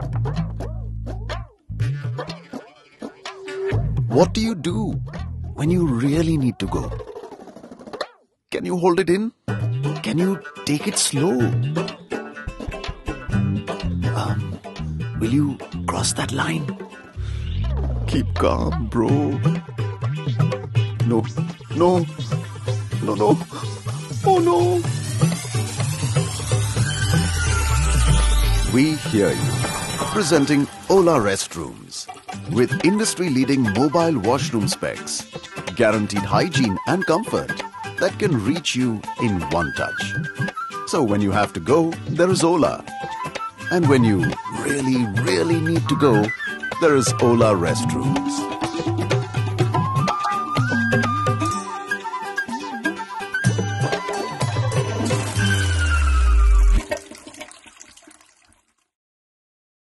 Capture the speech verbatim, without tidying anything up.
What do you do when you really need to go? Can you hold it in? Can you take it slow? Um, will you cross that line? Keep calm, bro. No, no, no, no. Oh no. We hear you. Presenting Ola Restrooms with industry-leading mobile washroom specs, guaranteed hygiene and comfort that can reach you in one touch. So when you have to go, there is Ola. And when you really, really need to go, there is Ola Restrooms.